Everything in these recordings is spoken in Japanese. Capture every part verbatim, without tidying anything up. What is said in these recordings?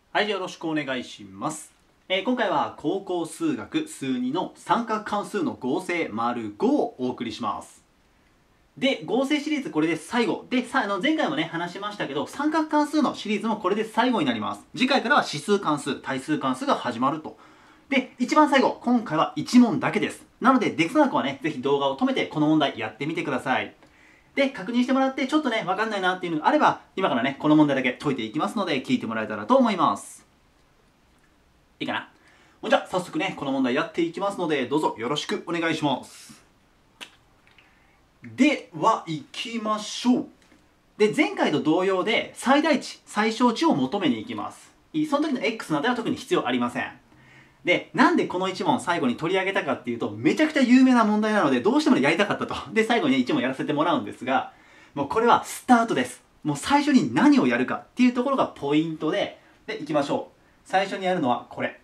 はい、よろしくお願いします。えー今回は高校数学数にの三角関数の合成 ⑤ をお送りします。で、合成シリーズこれで最後。で、さあの前回もね、話しましたけど、三角関数のシリーズもこれで最後になります。次回からは指数関数、対数関数が始まると。で、一番最後、今回はいち問だけです。なので、できそうな子はね、ぜひ動画を止めてこの問題やってみてください。で、確認してもらって、ちょっとね、わかんないなっていうのがあれば、今からね、この問題だけ解いていきますので、聞いてもらえたらと思います。いいかな。じゃあ、早速ね、この問題やっていきますので、どうぞよろしくお願いします。では、いきましょう。で、前回と同様で、最大値、最小値を求めに行きます。その時の x などは特に必要ありません。で、なんでこのいち問最後に取り上げたかっていうと、めちゃくちゃ有名な問題なので、どうしてもやりたかったと。で、最後にね、いち問やらせてもらうんですが、もうこれはスタートです。もう最初に何をやるかっていうところがポイントで、で、いきましょう。最初にやるのはこれ。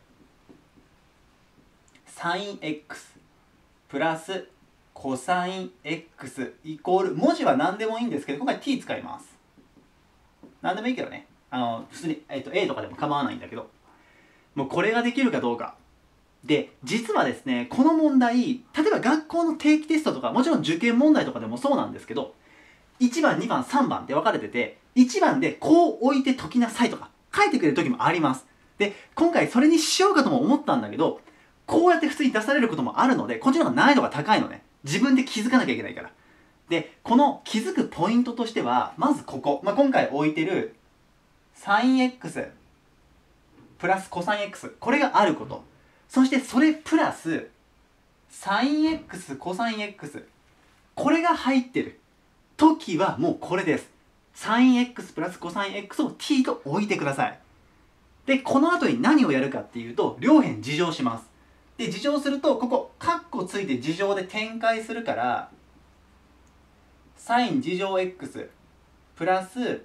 サイン x プラスコサイン x イコール、文字は何でもいいんですけど、今回 t 使います。何でもいいけどね。あの、普通に、えっと、a とかでも構わないんだけど。もうこれができるかどうか。で、実はですね、この問題、例えば学校の定期テストとか、もちろん受験問題とかでもそうなんですけど、いちばん、にばん、さんばんって分かれてて、いちばんでこう置いて解きなさいとか書いてくれる時もあります。で、今回それにしようかとも思ったんだけど、こうやって普通に出されることもあるので、こっちの方が難易度が高いのね。自分で気づかなきゃいけないから。で、この気づくポイントとしては、まずここ。まあ、今回置いてる サイン x プラスコサイン x。これがあること。そしてそれプラス、サイン x、コサイン x。これが入ってる時はもうこれです。サイン x プラスコサイン x を t と置いてください。で、この後に何をやるかっていうと、両辺事乗します。で、事乗すると、ここ、カッコついて事乗で展開するから、サイン事乗 x プラス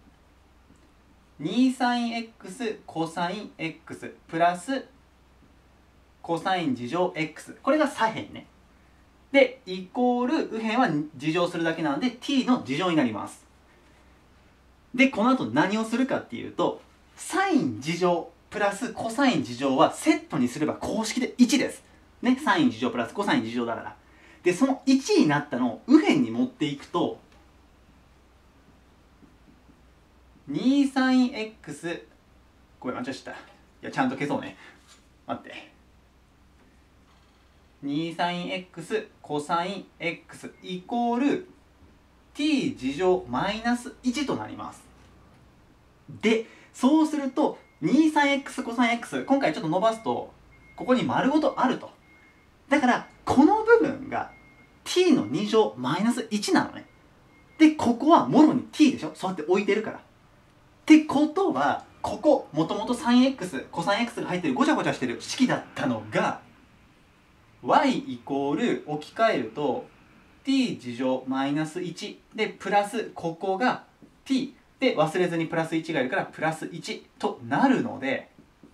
にサイン x コサイン x プラスコサイン事乗 x。これが左辺ね。で、イコール、右辺は事乗するだけなので t の事乗になります。で、この後何をするかっていうと、サイン事乗プラスコサイン事乗はセットにすれば公式でいちです。ね、サイン事乗プラスコサイン事乗だから。で、そのいちになったのを右辺に持っていくと、にサイン x、ごめん、間違えちゃった。いや、ちゃんと消そうね。待って。にサイン x コサイン x イコール t 事乗マイナスいちとなります。で、そうするとにサイン x コサイン x、今回ちょっと伸ばすとここに丸ごとあると。だからこの部分が t のに乗マイナスいちなのね。で、ここはもろに t でしょ、そうやって置いてるから。ってことは、ここもともと サイン x コサイン x が入ってるごちゃごちゃしてる式だったのが、y イコール置き換えると t 事乗マイナスいちでプラスここが t で、忘れずにプラスいちがいるからプラスいちとなるので、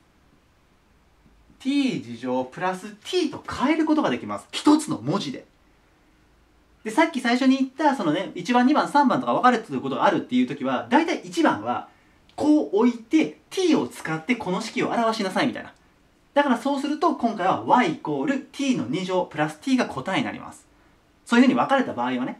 t 事乗プラス t と変えることができます。一つの文字で。で、さっき最初に言ったそのね、いちばんにばんさんばんとか分かれてることがあるっていう時は、だいたいいちばんはこう置いて t を使ってこの式を表しなさいみたいな。だからそうすると今回は y イコール t のに乗プラス t が答えになります。そういうふうに分かれた場合はね。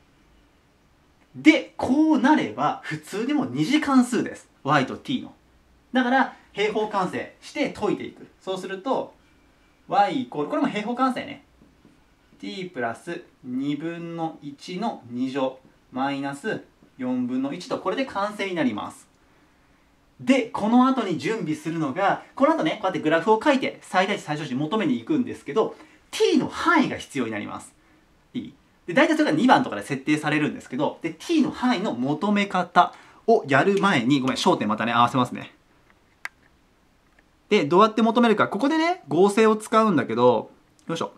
で、こうなれば普通にも二次関数です。y と t の。だから平方完成して解いていく。そうすると y イコール、これも平方完成ね。t プラスにぶんのいちのに乗マイナスよんぶんのいちと、これで完成になります。で、この後に準備するのが、この後ね、こうやってグラフを書いて最大値最小値求めに行くんですけど、 t の範囲が必要になります。いい？で、大体それがにばんとかで設定されるんですけど、で、t の範囲の求め方をやる前に、ごめん、焦点またね、合わせますね。で、どうやって求めるか、ここでね、合成を使うんだけど、よいしょ。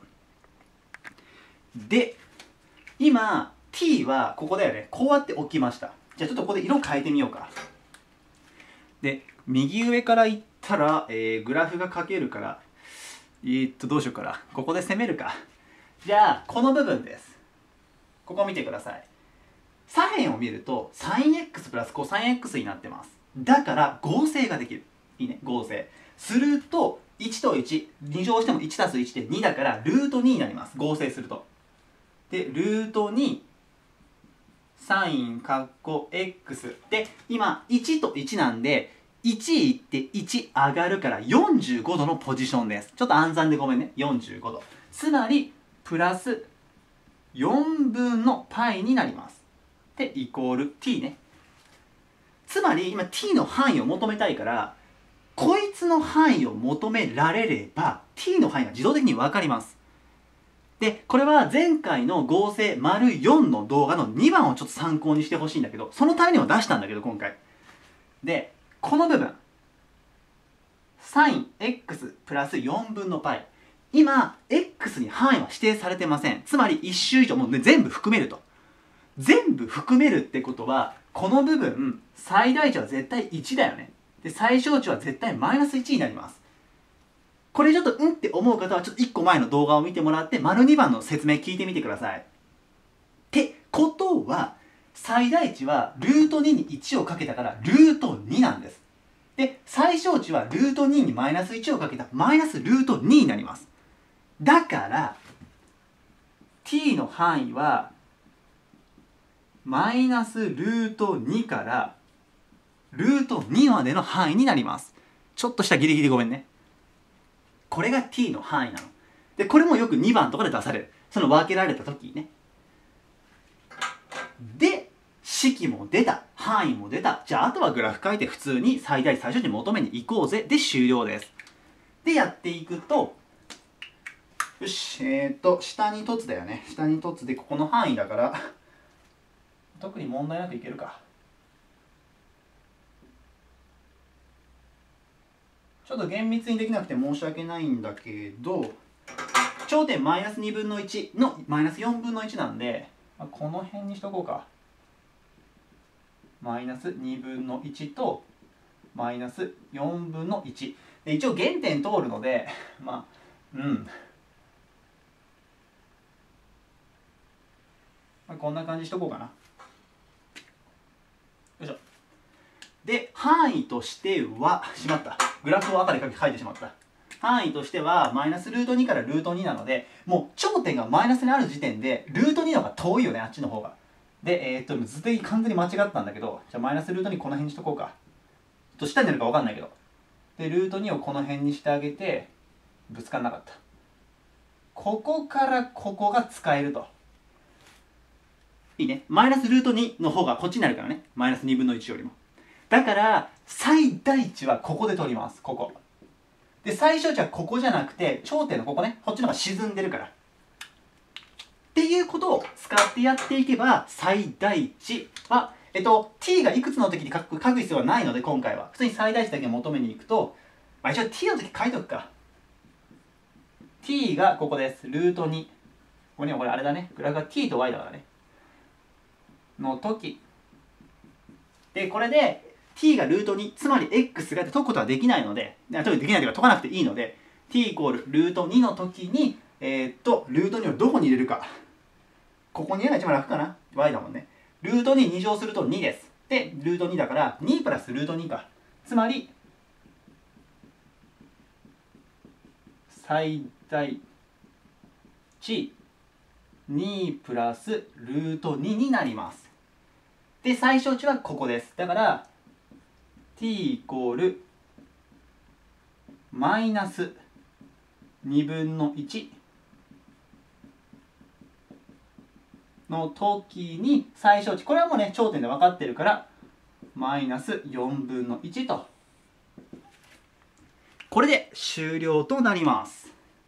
で、今、t はここだよね。こうやって置きました。じゃあちょっとここで色変えてみようか。で、右上からいったら、えー、グラフが書けるから、えー、っと、どうしようかな。ここで攻めるか。じゃあ、この部分です。ここ見てください。左辺を見ると、サイン x プラスコサイン x になってます。だから、合成ができる。 いいね、合成するといちといち、に乗してもいちたすいちでにだからルートにになります。合成すると。でルートにサインカッコ X で今いちといちなんでいちいっていち上がるからよんじゅうごどのポジションです。ちょっと暗算でごめんね。よんじゅうごど。つまりプラスよんぶんの π になります。でイコール t ね。つまり今 t の範囲を求めたいからこいつの範囲を求められれば t の範囲が自動的に分かります。でこれは前回の合成 ⑤ の動画のにばんをちょっと参考にしてほしいんだけど、そのためにも出したんだけど今回でこの部分サイン x プラスよんぶんの π、 今 x に範囲は指定されてません。つまりいっ周以上もう、ね、全部含めると全部含めるってことはこの部分最大値は絶対いちだよね。で最小値は絶対マイナスいちになります。これちょっとうんって思う方はちょっといっこまえの動画を見てもらって丸にばんの説明聞いてみてください。ってことは最大値はルートににいちをかけたからルートになんです。で最小値はルートににマイナスいちをかけたマイナスルートにになります。だから t の範囲はマイナスルートにからルートにまでの範囲になります。ちょっとしたギリギリごめんね。これが t の範囲なの。でこれもよくにばんとかで出される。その分けられた時にね。で式も出た、範囲も出た。じゃああとはグラフ書いて普通に最大最小値求めに行こうぜで終了です。でやっていくとよし、えー、っと下に凸だよね。下に凸でここの範囲だから特に問題なくいけるか。ちょっと厳密にできなくて申し訳ないんだけど頂点マイナスにぶんのいちのマイナスよんぶんのいちなんでこの辺にしとこうか。マイナスにぶんのいちとマイナスよんぶんのいちで一応原点通るのでまあうんまあこんな感じしとこうかな。よいしょ。で範囲としてはしまったグラフを赤で書いてしまった。範囲としてはマイナスルートにからルートになのでもう頂点がマイナスにある時点でルートにの方が遠いよね、あっちの方が。でえー、っと図的に完全に間違ったんだけどじゃあマイナスルートにこの辺にしとこうか。ちょっと下になるか分かんないけどでルートにをこの辺にしてあげてぶつからなかった。ここからここが使えるといいね。マイナスルートにの方がこっちになるからね、マイナスにぶんのいちよりも。だから最大値はここで取ります。ここで最小値はここじゃなくて頂点のここね、こっちの方が沈んでるからっていうことを使ってやっていけば最大値はえっと t がいくつの時に書く書く必要はないので今回は普通に最大値だけ求めに行くと、まあ、一応 t の時書いとくか。 t がここです。ルートにここにはこれあれだね、グラフが t と y だからねの時でこれでt がルートにつまり x がって解くことはできないので解くできないというか解かなくていいので t イコールルートにの時にえー、っとルートにをどこに入れるか、ここに入れるのが一番楽かな。 y だもんね。ルートにに乗するとにです。でルートにだからにプラスルートにか、つまり最大値にプラスルートにになります。で最小値はここです。だから t イコールマイナスにぶんのいちの時に最小値、これはもうね頂点で分かってるからマイナスよんぶんのいちと、これで終了となります。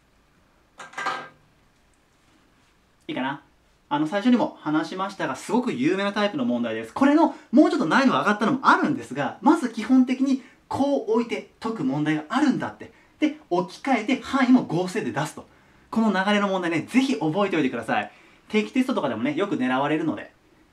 いいかな。あの最初にも話しましたがすごく有名なタイプの問題です。これのもうちょっと難易度が上がったのもあるんですが、まず基本的にこう置いて解く問題があるんだって、で置き換えて範囲も合成で出すと、この流れの問題ねぜひ覚えておいてください。定期テストとかでもねよく狙われるので。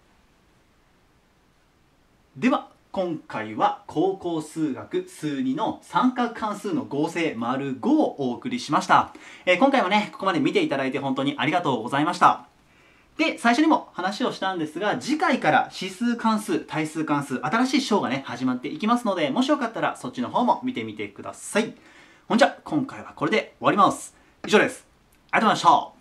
では今回は高校数学数にの三角関数の合成 ⑤ をお送りしました。えー、今回もねここまで見ていただいて本当にありがとうございました。 で、最初にも話をしたんですが、次回から指数関数、対数関数、新しい章がね、始まっていきますので、もしよかったらそっちの方も見てみてください。ほんじゃ、今回はこれで終わります。以上です。ありがとうございました。